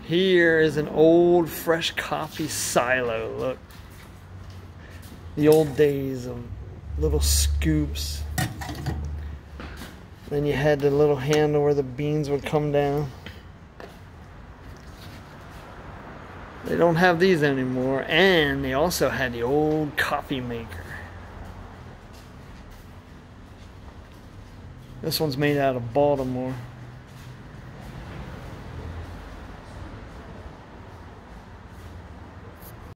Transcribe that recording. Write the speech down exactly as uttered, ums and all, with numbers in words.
Here is an old fresh coffee silo. Look. The old days of little scoops. Then you had the little handle where the beans would come down. They don't have these anymore. And they also had the old coffee maker. This one's made out of Baltimore.